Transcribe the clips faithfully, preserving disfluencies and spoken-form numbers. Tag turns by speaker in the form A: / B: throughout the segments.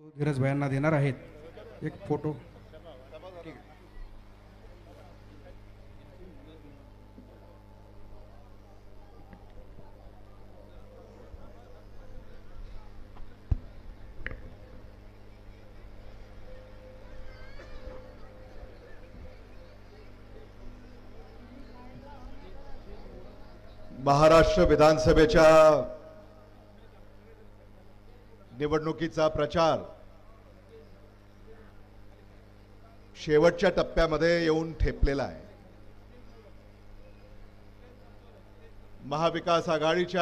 A: धीरज भाईंना देणार आहेत. एक फोटो.
B: महाराष्ट्र विधानसभेच्या निवडणुकीचा प्रचार शेवटच्या टप्प्यामध्ये येऊन ठेपलेला आहे. महाविकास आघाडीच्या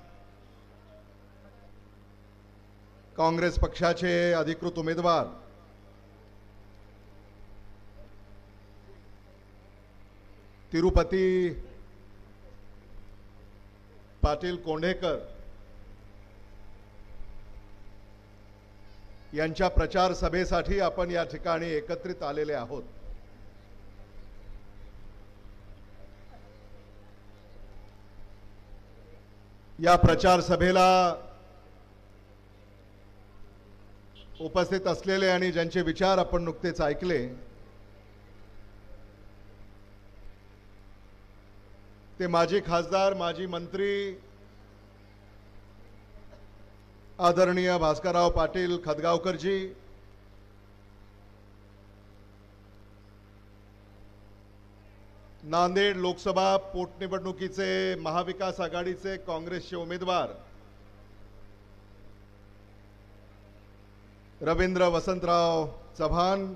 B: काँग्रेस पक्षाचे अधिकृत उमेदवार तिरुपती पाटील कोंढेकर यांच्या प्रचार सभेसाठी आपण या ठिकाणी एकत्रित आलेले आहोत. या प्रचार सभेला उपस्थित असलेले आणि ज्यांचे विचार आपण नुकतेच ऐकले ते माजी खासदार, माजी मंत्री आदरणीय भास्करराव पाटील खदगावकरजी, नांदेड लोकसभा पोटनिवडणुकीचे महाविकास आघाडीचे काँग्रेसचे उमेदवार रवींद्र वसंतराव चव्हाण,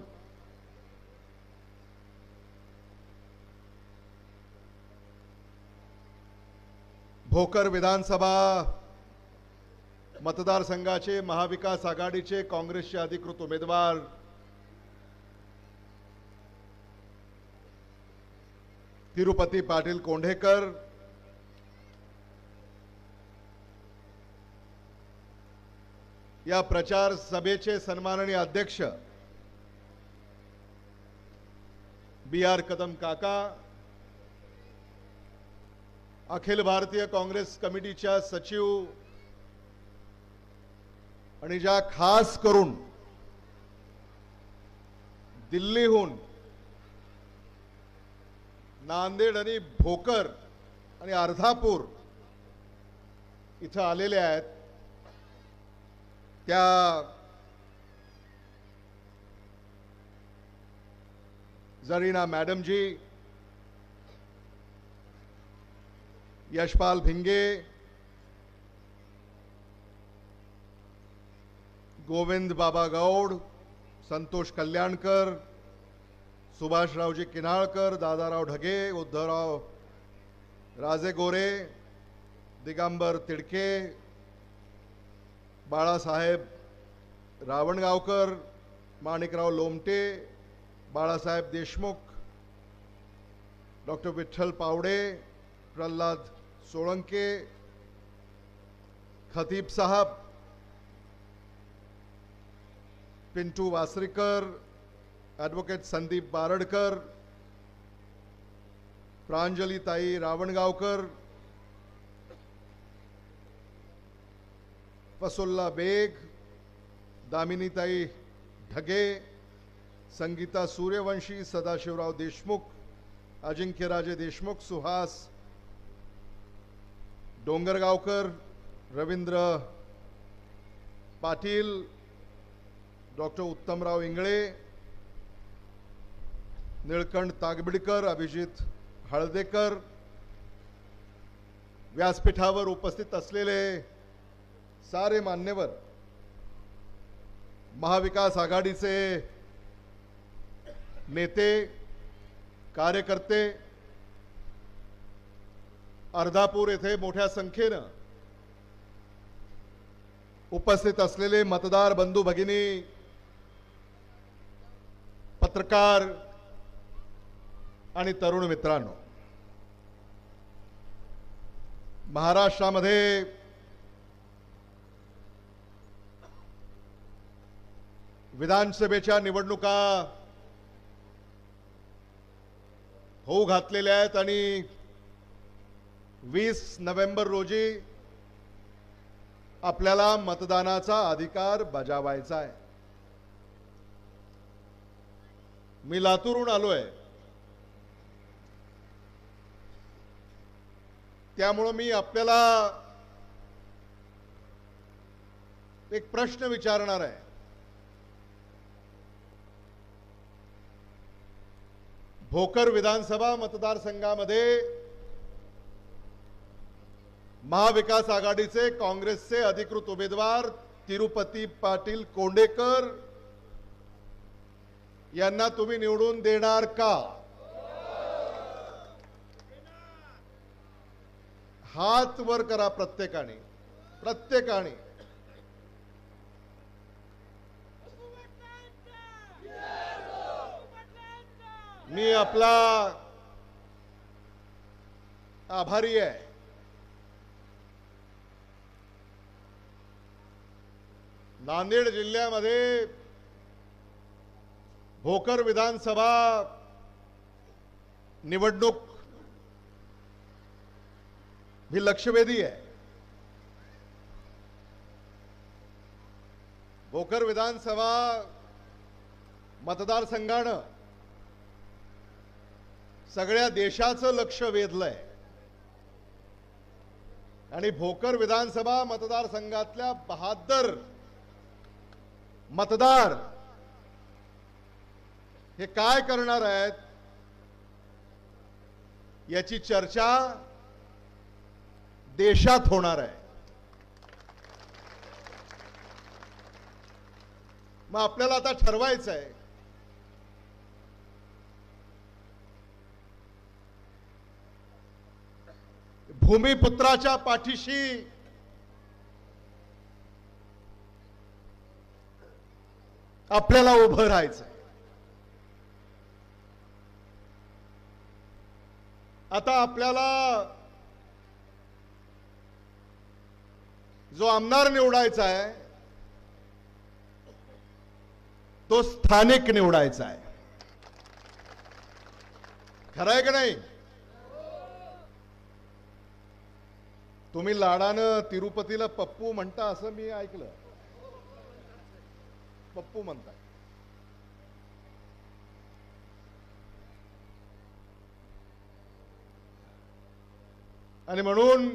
B: भोकर विधानसभा मतदारसंघाचे महाविकास आघाडीचे काँग्रेसचे अधिकृत उमेदवार तिरुपती पाटील कोंढेकर, या प्रचार सभेचे सन्माननीय अध्यक्ष बी आर कदम काका, अखिल भारतीय काँग्रेस कमिटीच्या सचिव आणि ज्या खास करून दिल्लीहून नांदेड आणि भोकर आणि अर्धापूर इथं आलेले आहेत, त्या Zarina madam ji, Yashpal Bhinge, Govind Baba Gaud, Santosh Kalyankar, सुभाषरावजी किनाळकर, Dadarao Dhage, Uddhavrao Raje Gore, Digambar Tidke, Balasaheb Ravangaonkar, Manikrao Lomte, Balasaheb Deshmukh, doctor Vitthal Pawde, Pralhad Solanke, Khatib Sahab, Pintu Wasarikar, advocate Sandeep Baradkar, Pranjalitai Ravangaonkar, Fasulla Beg, Daminitai Dhage, Sangita Suryavanshi, Sadashivrao Deshmukh, Ajinkyaraje Deshmukh, Suhas Dongargaonkar, Ravindra Patil, doctor Uttamrao Ingle, Nilkanth Tagbidkar, Abhijit Haldekar, व्यासपीठावर उपस्थित असलेले सारे मान्यवर, महाविकास आघाडीचे नेते, कार्यकर्ते, अर्धापूर येथे मोठ्या संख्येनं उपस्थित असलेले मतदार बंधू भगिनी, पत्रकार आणि तरुण मित्रांनो, महाराष्ट्रामध्ये विधानसभेच्या निवडणुका होऊ घातलेल्या आहेत आणि वीस नोव्हेंबर रोजी आपल्याला मतदानाचा अधिकार बजावायचा आहे. मी लातूरहून आलोय, त्यामुळे मी आपल्याला एक प्रश्न विचारणार आहे. भोकर विधानसभा मतदारसंघामध्ये महाविकास आघाडीचे काँग्रेसचे अधिकृत उमेदवार तिरुपती पाटील कोंडेकर यांना तुम्ही निवडून देणार का? हात वर करा प्रत्येकाने प्रत्येकाने. मी आपला आभारी आहे. नांदेड जिल्ह्यामध्ये भोकर विधानसभा निवडणूक ही लक्षवेधी आहे. भोकर विधानसभा मतदारसंघानं सगळ्या देशाचं लक्ष वेधलंय आणि भोकर विधानसभा मतदारसंघातल्या बहात्तर मतदार हे काय करणार आहेत याची चर्चा देशात होणार आहे. मग आपल्याला आता ठरवायचं आहे भूमिपुत्राच्या पाठीशी आपल्याला उभं राहायचं. आता आपल्याला जो आमदार निवडायचा आहे तो स्थानिक निवडायचा आहे. खरं आहे का नाही? तुम्ही लाडानं तिरुपतीला पप्पू म्हणता असं मी ऐकलं. पप्पू म्हणताय. आणि म्हणून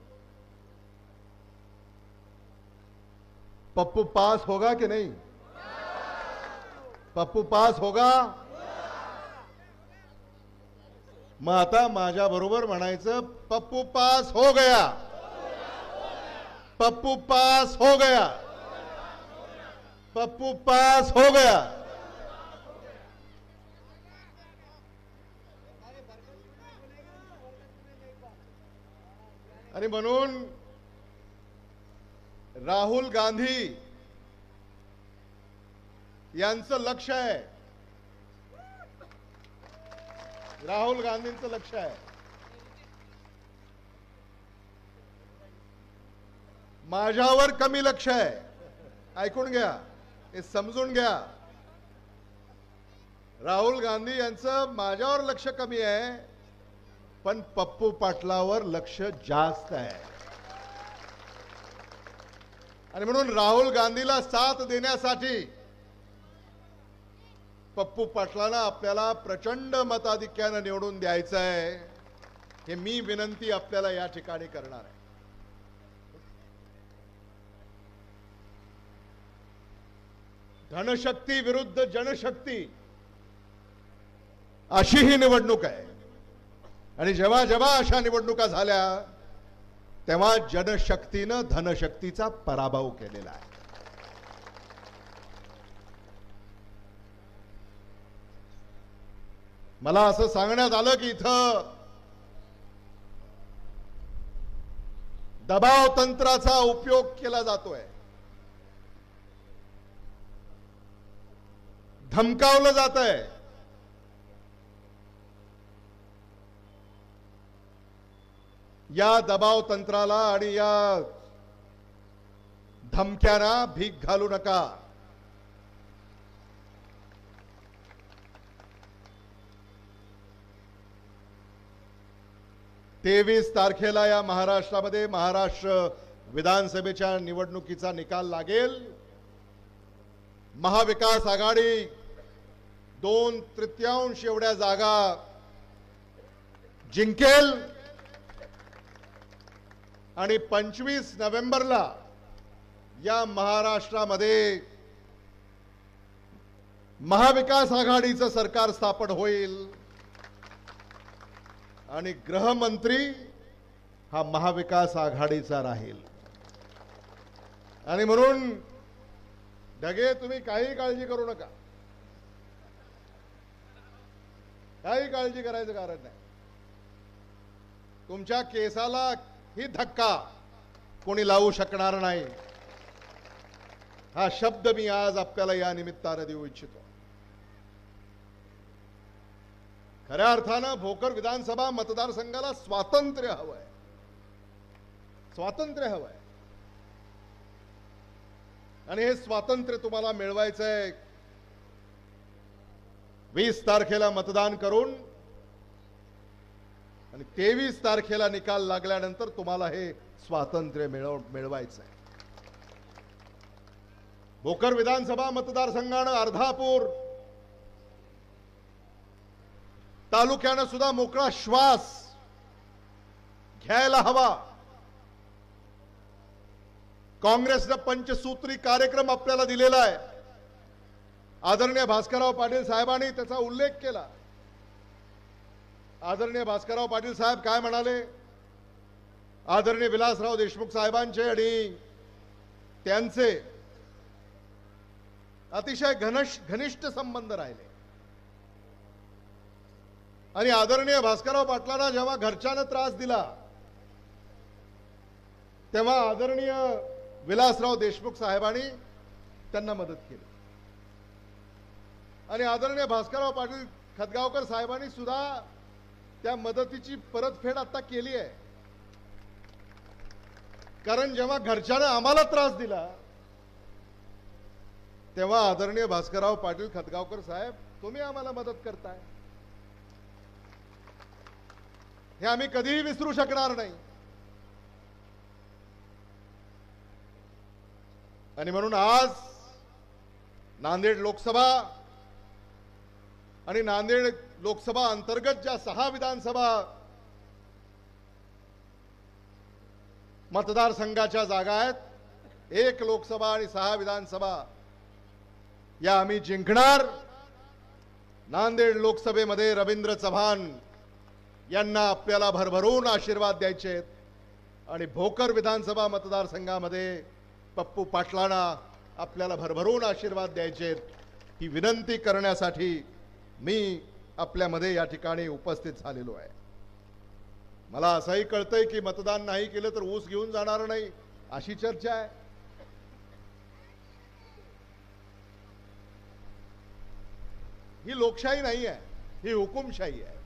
B: पप्पू पास होगा कि नहीं? पप्पू पास होगा? मग आता माझ्या बरोबर म्हणायचं पप्पू पास हो गया, पप्पू पास हो गया, पप्पू पास हो गया. आणि म्हणून राहुल गांधी यांचं लक्ष आहे, राहुल गांधींचं लक्ष आहे. माझ्यावर कमी लक्ष आहे. ऐकून घ्या, हे समजून घ्या. राहुल गांधी यांचं माझ्यावर लक्ष कमी आहे, पण पप्पू पाटलावर लक्ष जास्त आहे. आणि म्हणून राहुल गांधीला साथ देण्यासाठी पप्पू पाटलांना आपल्याला प्रचंड मताधिक्यानं निवडून द्यायचं आहे. हे मी विनंती आपल्याला या ठिकाणी करणार आहे. धनशक्ती विरुद्ध जनशक्ती अशी ही निवडणूक आहे. आणि जेव्हा जेव्हा अशा निवडणुका झाल्या तेव्हा जनशक्तीनं धनशक्तीचा पराभव केलेला आहे. मला असं सांगण्यात आलं की इथं दबाव तंत्राचा उपयोग केला जातोय, धमकावलं जातंय. या दबाव तंत्राला आणि या धमक्यांना भीक घालू नका. तेवीस तारखेला या महाराष्ट्रामध्ये महाराष्ट्र विधानसभेच्या निवडणुकीचा निकाल लागेल. महाविकास आघाडी दोन तृतीयांश एवढ्या जागा जिंकेल आणि पंचवीस नोव्हेंबरला या महाराष्ट्रामध्ये महाविकास आघाडीचं सरकार स्थापन होईल आणि गृहमंत्री हा महाविकास आघाडीचा राहील. आणि म्हणून ढगे तुम्ही काही काळजी करू नका, काही काळजी करायचं कारण नाही. तुमच्या केसाला ही धक्का कोणी लावू शकणार नाही, हा शब्द मी आज आपल्याला या निमित्ताने देऊ इच्छितो. खऱ्या अर्थानं भोकर विधानसभा मतदारसंघाला स्वातंत्र्य हवंय, स्वातंत्र्य हवंय. आणि हे स्वातंत्र्य तुम्हाला मिळवायचंय वीस तारखेला मतदान करून आणि तेवीस तारखेला निकाल लागल्यानंतर तुम्हाला हे स्वातंत्र्य मिळव मिळवायचंय. भोकर विधानसभा मतदारसंघानं अर्धापूर तालुक्यानं सुद्धा मोकळा श्वास घ्यायला हवा. काँग्रेसनं पंचसूत्री कार्यक्रम आपल्याला दिलेला आहे. आदरणीय भास्करराव पाटील साहेबांनी त्याचा उल्लेख केला. आदरणीय भास्करराव पाटील साहेब काय म्हणाले? आदरणीय विलासराव देशमुख साहेबांचे आणि त्यांचे अतिशय घनश घनिष्ठ संबंध राहिले. आणि आदरणीय भास्करराव पाटलांना जेव्हा घरच्यानं त्रास दिला तेव्हा आदरणीय विलासराव देशमुख साहेबांनी त्यांना मदत केली. आणि आदरणीय भास्करराव पाटील खतगावकर साहेबांनी सुद्धा त्या मदतीची परतफेड आता केली आहे. कारण जेव्हा घरच्यानं आम्हाला त्रास दिला तेव्हा आदरणीय भास्करराव पाटील खतगावकर साहेब तुम्ही आम्हाला मदत करताय, हे आम्ही कधीही विसरू शकणार नाही. आणि म्हणून आज नांदेड लोकसभा आणि नांदेड लोकसभा अंतर्गत ज्या सहा विधानसभा मतदारसंघाच्या जागा आहेत, एक लोकसभा आणि सहा विधानसभा या आम्ही जिंकणार. नांदेड लोकसभेमध्ये रवींद्र चव्हाण यांना आपल्याला भरभरून आशीर्वाद द्यायचे आहेत आणि भोकर विधानसभा मतदारसंघामध्ये पप्पू पाटलांना आपल्याला भरभरून आशीर्वाद द्यायचे आहेत. ही विनंती करण्यासाठी मी आपल्यामध्ये या ठिकाणी उपस्थित झालेलो आहे. मला असंही कळतंय की मतदान नाही केलं तर ऊस घेऊन जाणार नाही अशी चर्चा आहे. ही लोकशाही नाही आहे, ही हुकुमशाही आहे.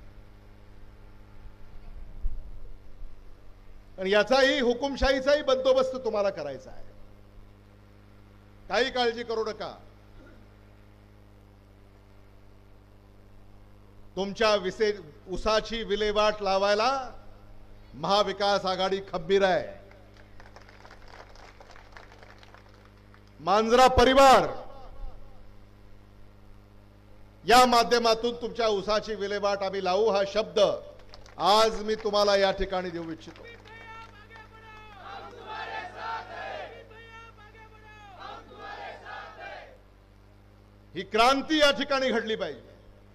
B: आणि याचाही हुकुमशाहीचाही बंदोबस्त तुम्हाला करायचा आहे. काही काळजी करू नका. तुमच्या विसे उसाची विल्हेवाट लावायला महाविकास आघाडी खंबीर आहे. मांजरा परिवार या माध्यमातून तुमच्या उसाची विल्हेवाट आम्ही लावू हा शब्द आज मी तुम्हाला या ठिकाणी देऊ इच्छितो. ही क्रांती या ठिकाणी घडली पाहिजे.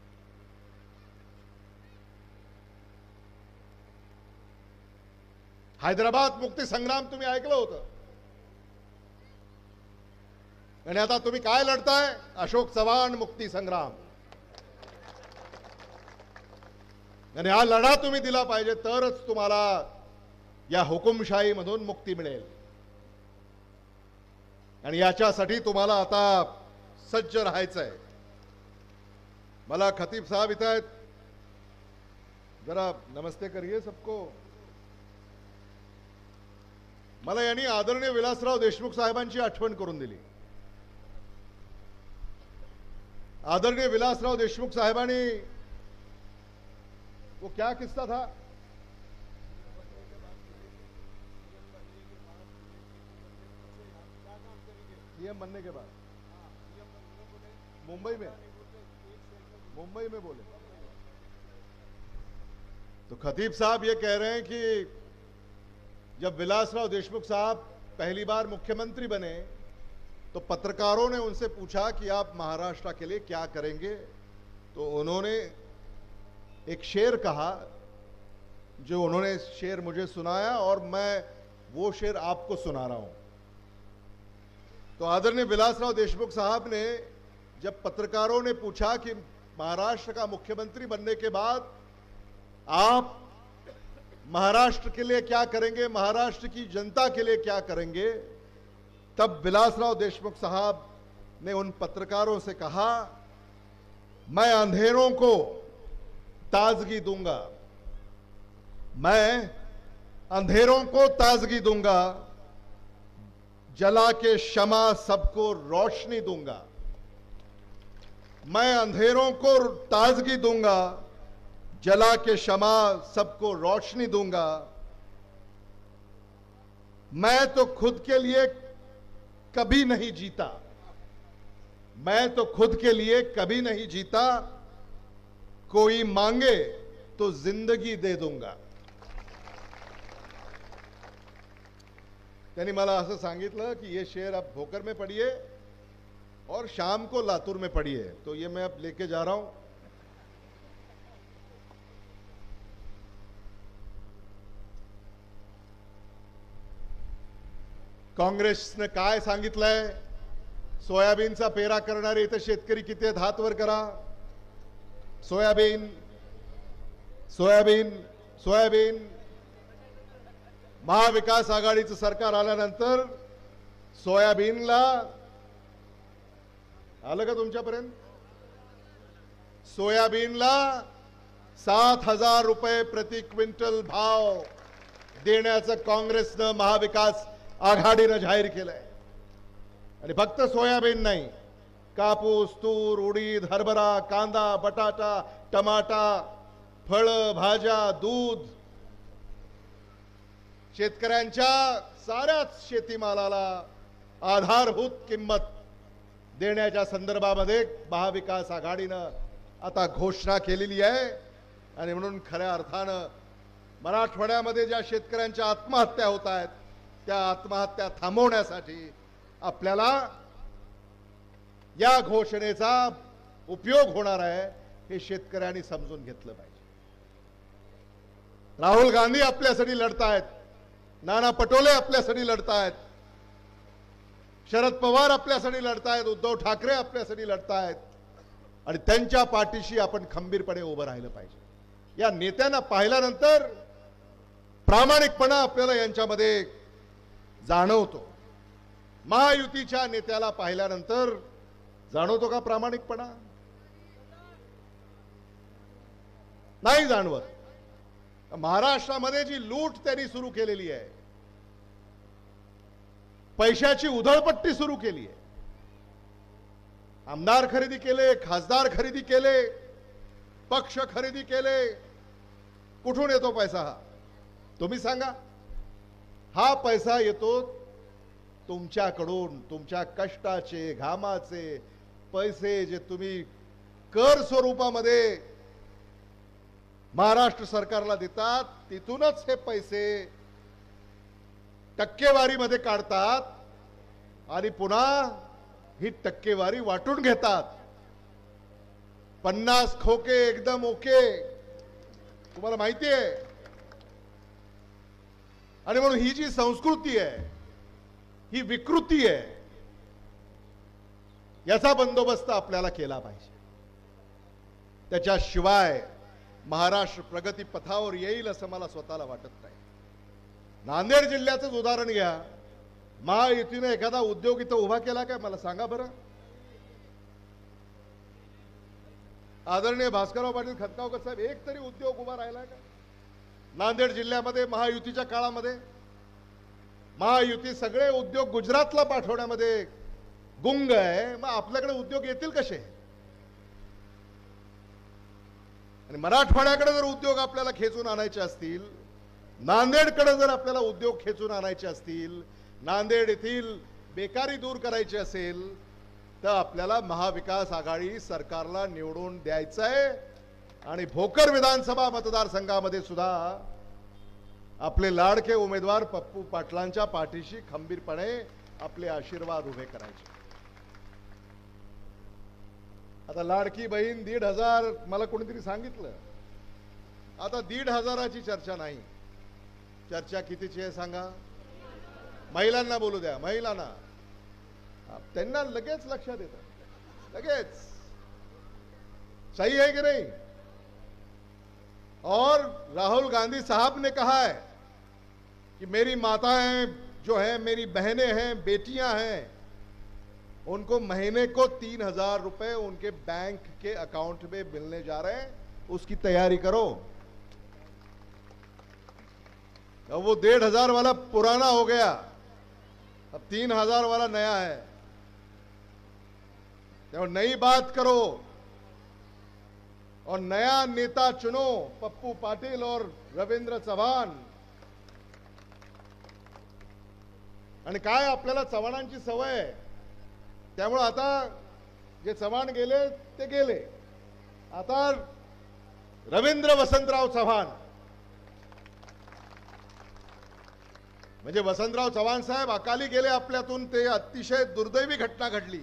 B: हैदराबाद मुक्ती संग्राम तुम्ही ऐकलं होतं आणि आता तुम्ही काय लढताय? अशोक चव्हाण मुक्ती संग्राम. आणि हा लढा तुम्ही दिला पाहिजे तरच तुम्हाला या हुकुमशाही मधून मुक्ती मिळेल. आणि याच्यासाठी तुम्हाला आता सज्ज राहायचंय. मला खतीब साहब इथं आहेत, जरा नमस्ते करिए सबको. मला यांनी आदरणीय विलासराव देशमुख साहेबांची आठवण करून दिली. आदरणीय विलासराव देशमुख साहेबांनी वो क्या किस्सा था? सीएम बनने के बाद मुंबई में मुंबई में बोले। तो खतीब साहब ये कह रहे हैं कि जब विलासराव देशमुख साहब पहली बार मुख्यमंत्री बने तो पत्रकारों ने उनसे पूछा कि आप महाराष्ट्र के लिए क्या करेंगे, तो उन्होंने एक शेर कहा, जो उन्होंने शेर मुझे सुनाया और मैं वो शेर आपको सुना रहा हूं। तो आदरणीय विलासराव देशमुख साहब ने जब पत्रकारों ने पूछा कि महाराष्ट्र का मुख्यमंत्री बनने के बाद आप महाराष्ट्र के लिए क्या करेंगे, महाराष्ट्र की जनता के लिए क्या करेंगे, तब विलासराव देशमुख साहब ने उन पत्रकारों से कहा, मैं अंधेरों को ताजगी दूंगा, मैं अंधेरों को ताजगी दूंगा, जला के शमा सबको रोशनी दूंगा। मैं अंधेरों को ताजगी दूंगा, जला के शमा सबको रोशनी दूंगा। मैं तो खुद के लिए कभी नहीं जीता, मैं तो खुद के लिए कभी नहीं जीता, कोई मांगे तो जिंदगी दे दूंगा। त्यांनी मला असं सांगितलं कि ये शेर आप भोकर में पढ़िए और शाम को लातूर में पढ़िए। तो ये मैं अब लेके जा रहा हूं। काँग्रेसने काय सांगितलंय, सोयाबीनचा पेरा करणारे इथे शेतकरी किती आहेत हात वर करा। सोयाबीन सोयाबीन सोयाबीन महाविकास आघाडीचं सरकार आल्यानंतर सोयाबीनला आलं का तुमच्यापर्यंत, सोयाबीनला सात हजार रुपये प्रति क्विंटल भाव देण्याचं काँग्रेसनं महाविकास आघाडीनं जाहीर केलंय। आणि फक्त सोयाबीन नाही, कापूस, तूर, उडीद, हरभरा, कांदा, बटाटा, टमाटा, फळं, भाज्या, दूध, शेतकऱ्यांच्या साऱ्याच शेतीमालाला आधारभूत किंमत देण्याच्या संदर्भामध्ये महाविकास आघाडीनं आता घोषणा केलेली आहे। आणि म्हणून खऱ्या अर्थानं मराठवाड्यामध्ये ज्या शेतकऱ्यांच्या आत्महत्या होत आहेत त्या आत्महत्या थांबवण्यासाठी आपल्याला या घोषणेचा उपयोग होणार आहे हे शेतकऱ्यांनी समजून घेतलं पाहिजे। राहुल गांधी आपल्यासाठी लढतायत, नाना पटोले आपल्यासाठी लढतायत, शरद पवार आपल्यासाठी लढतायत, उद्धव ठाकरे आपल्यासाठी लढतायत आणि त्यांच्या पाठीशी आपण खंबीरपणे उभं राहिलं पाहिजे। या नेत्यांना पाहिल्यानंतर प्रामाणिकपणा आपल्याला यांच्यामध्ये जाणवतो। महायुतीच्या नेत्याला पाहिल्यानंतर जाणवतो का प्रामाणिकपणा? नाही जाणवत। महाराष्ट्रामध्ये जी लूट त्यांनी सुरू केलेली आहे, पैशाची उधळपट्टी सुरू केली आहे, आमदार खरेदी केले, खासदार खरेदी केले, पक्ष खरेदी केले, कुठून येतो पैसा? हा तुम्ही सांगा। हा पैसा येतो तुमच्याकडून, तुमच्या कष्टाचे, घामाचे पैसे जे तुम्ही कर स्वरूपामध्ये महाराष्ट्र सरकारला देतात, तिथूनच हे पैसे टक्केवारीमध्ये काढतात आणि पुन्हा ही टक्केवारी वाटून घेतात। पन्नास खोके एकदम ओके, तुम्हाला माहिती आहे। आणि म्हणून ही जी संस्कृती आहे, ही विकृती आहे, याचा बंदोबस्त आपल्याला केला पाहिजे। त्याच्याशिवाय महाराष्ट्र प्रगती पथावर येईल असं मला स्वतःला वाटत नाही। नांदेड जिल्ह्याचं उदाहरण घ्या, महायुतीने एखादा उद्योग इथं उभा केला काय मला सांगा बरं? आदरणीय भास्करराव पाटील खतगावकर साहेब, एक तरी उद्योग उभा राहिला का नांदेड जिल्ह्यामध्ये महायुतीच्या काळामध्ये? महायुती सगळे उद्योग गुजरातला पाठवण्यामध्ये गुंग आहे, मग आपल्याकडे उद्योग येतील कसे? आणि मराठवाड्याकडे जर उद्योग आपल्याला खेचून आणायचे असतील, नांदेडकडे जर आपल्याला उद्योग खेचून आणायचे असतील, नांदेड येथील बेकारी दूर करायची असेल, तर आपल्याला महाविकास आघाडी सरकारला निवडून द्यायचं आहे आणि भोकर विधानसभा मतदारसंघामध्ये सुद्धा आपले लाडके उमेदवार पप्पू पाटलांच्या पाठीशी खंबीरपणे आपले आशीर्वाद उभे करायचे. आता लाडकी बहीण दीड हजार मला कोणीतरी सांगितलं. आता दीड हजाराची चर्चा नाही. चर्चा कितीची आहे सांगा. महिलांना बोलू द्या. महिलांना त्यांना लगेच लक्षात येतं. लगेच सही है कि नहीं. और राहुल गांधी साहब ने कहा है कि मेरी माताएं जो हैं, मेरी बहनें हैं, बेटियां हैं, उनको महीने को तीन हजार रुपए उनके बैंक के अकाउंट में मिलने जा रहे हैं. उसकी तैयारी करो. अब वो डेढ़ हजार वाला पुराना हो गया, अब तीन हजार वाला नया है. तो नई बात करो और नया नेता चुनो. पप्पू पाटिल और रवींद्र चव्हाण. आणि काय आपल्याला चव्हाणांची सवय आहे, त्यामुळे आता जे चव्हाण गेले ते गेले. आता रवींद्र वसंतराव चव्हाण, म्हणजे वसंतराव चव्हाण साहेब अकाली गेले आपल्यातून. ते अतिशय दुर्दैवी घटना घडली.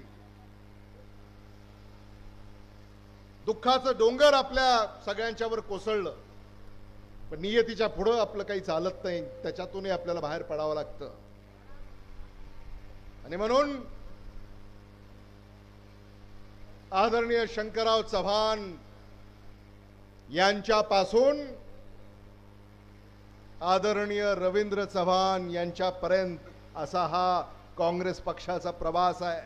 B: दुःखाचं डोंगर आपल्या सगळ्यांच्यावर कोसळलं. पण नियतीच्या पुढे आपलं काही चालत नाही. त्याच्यातूनही आपल्याला बाहेर पडावं लागतं. आणि म्हणून आदरणीय शंकरराव चव्हाण यांच्यापासून आदरणीय रवींद्र चव्हाण यांच्यापर्यंत असा हा काँग्रेस पक्षाचा प्रवास आहे.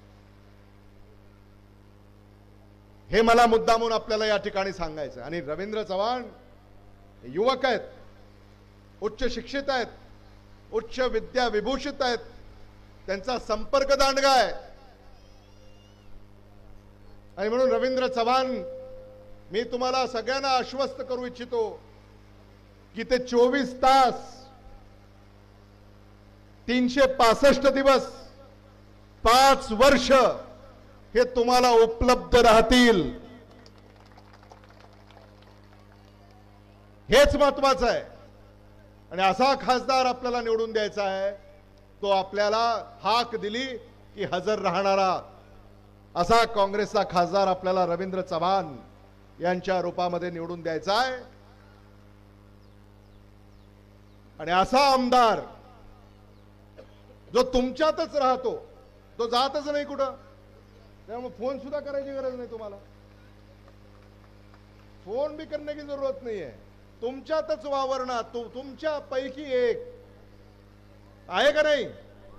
B: हे मला मुद्दामून आपल्याला या ठिकाणी सांगायचं. आणि रवींद्र चव्हाण युवक आहेत, उच्च शिक्षित आहेत, उच्च विद्या विभूषित आहेत. त्यांचा संपर्क दांडगा आहे. आणि म्हणून रवींद्र चव्हाण, मी तुम्हाला सगळ्यांना आश्वस्त करू इच्छितो की ते चोवीस तास तीनशे पासष्ट दिवस पाच वर्ष हे तुम्हाला उपलब्ध राहतील. हेच महत्वाचं आहे. आणि असा खासदार आपल्याला निवडून द्यायचा आहे, तो आपल्याला हाक दिली की हजर राहणारा असा काँग्रेसचा खासदार आपल्याला रवींद्र चव्हाण यांच्या रूपामध्ये निवडून द्यायचा आहे. आणि असा आमदार जो तुमच्यातच राहतो, तो जातच नाही कुठं. त्यामुळे फोन सुद्धा करायची गरज नाही तुम्हाला. फोन भी करने की जरूरत नहीं है. तुमच्यातच वावरणार. तु, तुमच्या पैकी एक आहे का नाही,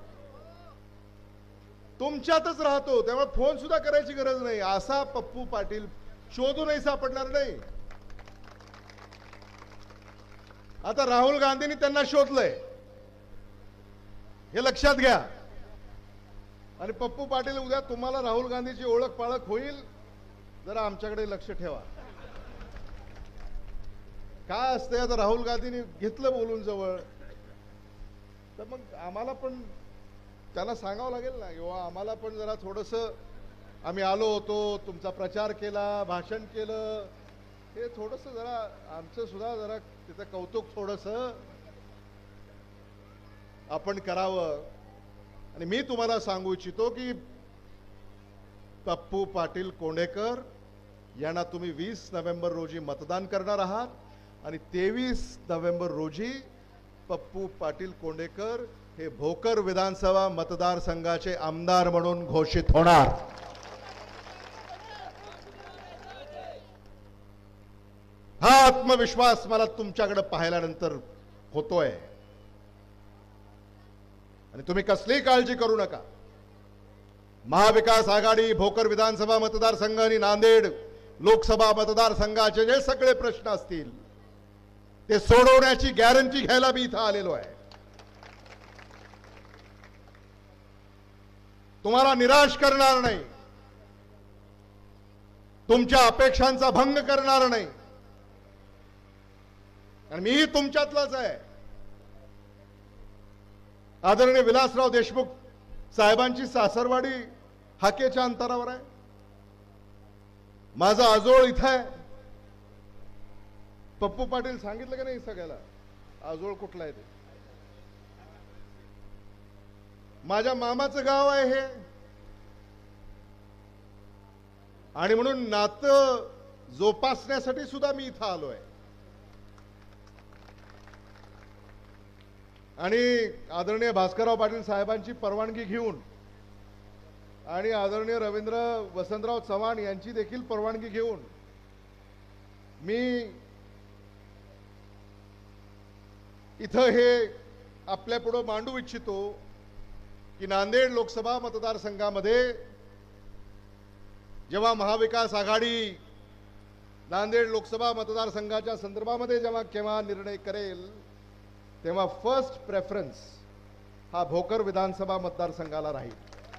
B: तुमच्यातच राहतो. त्यामुळे फोन सुद्धा करायची गरज नाही. असा पप्पू पाटील शोधूनही सापडणार नाही. आता राहुल गांधींनी त्यांना शोधलंय, हे लक्षात घ्या. आणि पप्पू पाटील उद्या तुम्हाला राहुल गांधीची ओळख पाळख होईल, जरा आमच्याकडे लक्ष ठेवा. काय असते, आता राहुल गांधींनी घेतलं बोलून जवळ, तर मग आम्हाला पण त्यांना सांगावं लागेल ना, किंवा आम्हाला पण जरा थोडंसं, आम्ही आलो होतो, तुमचा प्रचार केला, भाषण केलं, हे थोडंसं जरा आमचं सुद्धा जरा तिचं कौतुक थोडंसं आपण करावं. आणि मी तुम्हाला सांगू इच्छितो की पप्पू पाटील कोंडेकर यांना तुम्ही वीस नोव्हेंबर रोजी मतदान करणार आहात. आणि तेवीस नोव्हेंबर रोजी पप्पू पाटील कोंडेकर हे भोकर विधानसभा मतदारसंघाचे आमदार म्हणून घोषित होणार. हा आत्मविश्वास मला तुमच्याकडे पाहिल्यानंतर होतोय. आणि तुम्ही कसलीही काळजी करू नका. महाविकास आघाडी भोकर विधानसभा मतदारसंघ आणि नांदेड लोकसभा मतदारसंघाचे जे सगळे प्रश्न असतील ते सोडवण्याची गॅरंटी घ्यायला मी इथं आलेलो आहे. तुम्हाला निराश करणार नाही, तुमच्या अपेक्षांचा भंग करणार नाही. आणि मीही तुमच्यातलाच आहे. आदरणीय विलासराव देशमुख साहेबांची सासरवाडी हाकेच्या अंतरावर आहे. माझा आजोळ इथं आहे. पप्पू पाटील सांगितलं का नाही सगळ्याला आजोळ कुठला आहे ते. माझ्या मामाचं गाव आहे हे. आणि म्हणून नातं जोपासण्यासाठी सुद्धा मी इथं आलोय. आणि आदरणीय भास्करराव पाटील साहेबांची परवानगी घेऊन आणि आदरणीय रवींद्र वसंतराव चव्हाण यांची देखील परवानगी घेऊन मी इथं हे आपल्यापुढं मांडू इच्छितो की नांदेड लोकसभा मतदारसंघामध्ये जेव्हा महाविकास आघाडी नांदेड लोकसभा मतदारसंघाच्या संदर्भामध्ये जेव्हा केव्हा निर्णय करेल तेव्हा फर्स्ट प्रेफरन्स हा भोकर विधानसभा मतदारसंघाला राहील.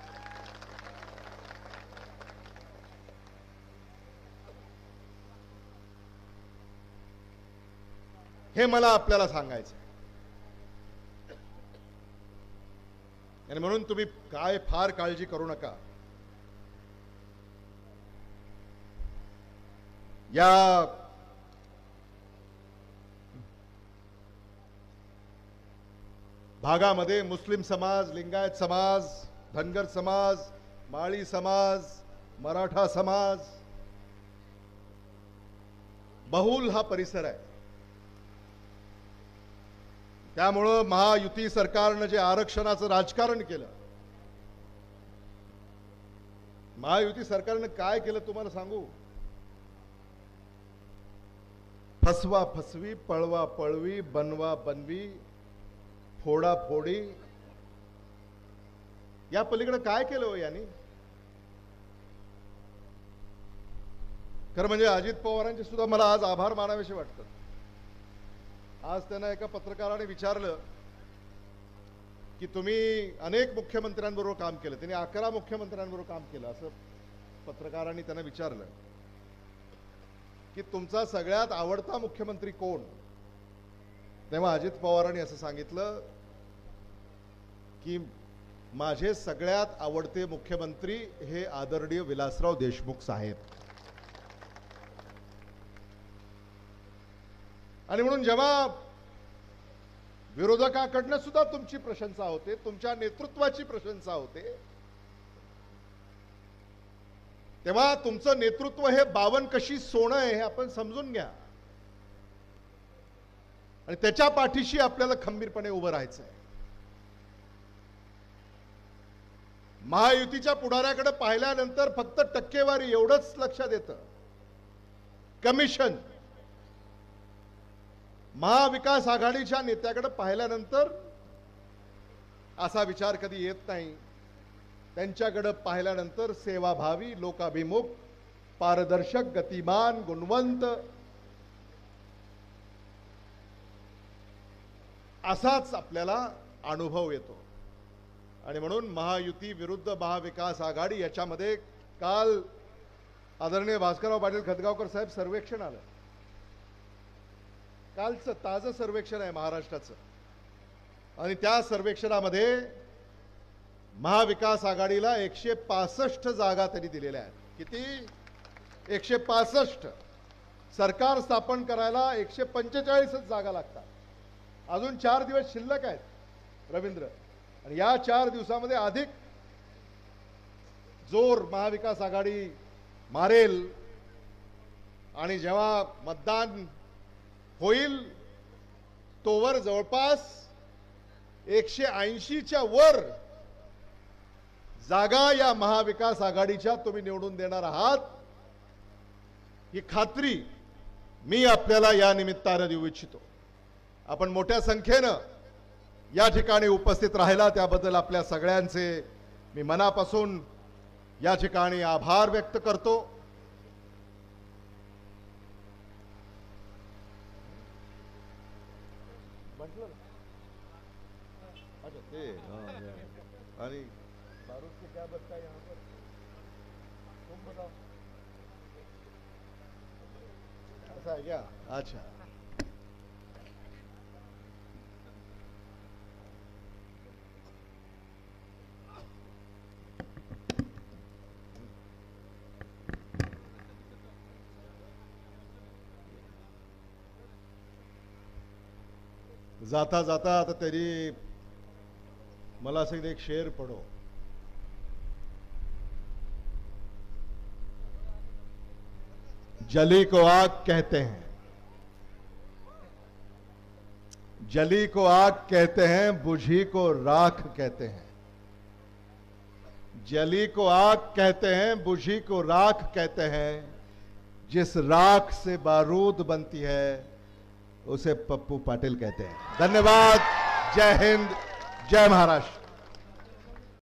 B: हे मला आपल्याला सांगायचं. आणि म्हणून तुम्ही काय फार काळजी करू नका. या भागामध्ये मुस्लिम समाज, लिंगायत समाज, धनगर समाज, माळी समाज, मराठा समाज बहुल हा परिसर आहे. त्यामुळं महायुती सरकारनं जे आरक्षणाचं राजकारण केलं, महायुती सरकारनं काय केलं तुम्हाला सांगू. फसवा फसवी, पळवा पळवी, बनवा बनवी, फोडा फोडी, या पलीकडे काय केलं हो यांनी. खरं म्हणजे अजित पवारांचे सुद्धा मला आज आभार मानावेसे वाटतात. आज त्यांना एका पत्रकाराने विचारलं की तुम्ही अनेक मुख्यमंत्र्यांबरोबर काम केलं. त्यांनी अकरा मुख्यमंत्र्यांबरोबर काम केलं असं पत्रकारांनी त्यांना विचारलं की तुमचा सगळ्यात आवडता मुख्यमंत्री कोण. तेव्हा अजित पवारांनी असं सांगितलं की माझे सगळ्यात आवडते मुख्यमंत्री हे आदरणीय विलासराव देशमुख साहेब. आणि म्हणून जेव्हा विरोधकाकडनं सुद्धा तुमची प्रशंसा होते, तुमच्या नेतृत्वाची प्रशंसा होते, तेव्हा तुमचं नेतृत्व हे बावन कशी सोनं आहे हे आपण समजून घ्या. आणि त्याच्या पाठीशी आपल्याला खंबीरपणे उभं राहायचं आहे. महायुतीच्या पुढाऱ्याकडे पाहिल्यानंतर फक्त टक्केवारी एवढंच लक्षात येतं, कमिशन. महाविकास आघाडीच्या नेत्याकडे पाहिल्यानंतर असा विचार कधी येत नाही. त्यांच्याकडे पाहिल्यानंतर सेवाभावी, लोकाभिमुख, पारदर्शक, गतिमान, गुणवंत असाच आपल्याला अनुभव येतो. आणि म्हणून महायुती विरुद्ध महाविकास आघाडी याच्यामध्ये काल आदरणीय भास्करराव पाटील खतगावकर साहेब सर्वेक्षण आलं. कालचं ताजं सर्वेक्षण आहे महाराष्ट्राचं. आणि त्या सर्वेक्षणामध्ये महाविकास आघाडीला एकशे पासष्ट जागा तरी दिलेल्या आहेत. किती? एकशे पासष्ट. सरकार स्थापन करायला एकशे पंचेचाळीसच जागा लागतात. अजून चार दिवस शिल्लक आहेत रवींद्र. आणि या चार दिवसामध्ये अधिक जोर महाविकास आघाडी मारेल. आणि जेव्हा मतदान होईल तोवर जवळपास एकशे ऐंशीच्या वर जागा या महाविकास आघाडीच्या तुम्ही निवडून देणार आहात ही खात्री मी आपल्याला या निमित्तानं देऊ इच्छितो. आपण मोठ्या संख्येनं या ठिकाणी उपस्थित राहिला त्याबद्दल आपल्या सगळ्यांचे मी मनापासून या ठिकाणी आभार व्यक्त करतो. आणि बारूद से क्या बचता है यहाँ पर तुम बताओ. ऐसा है क्या? अच्छा. जाता जाता आता तरी मला असं एक शेर पडो. जली को आग कहते हैं, जली को आग कहते हैं, बुझी को राख कहते हैं. जली को आग कहते हैं, बुझी को राख कहते हैं. जिस राख से बारूद बनती है उसे पप्पू पाटिल कहते हैं. धन्यवाद. जय हिंद, जय महाराष्ट्र.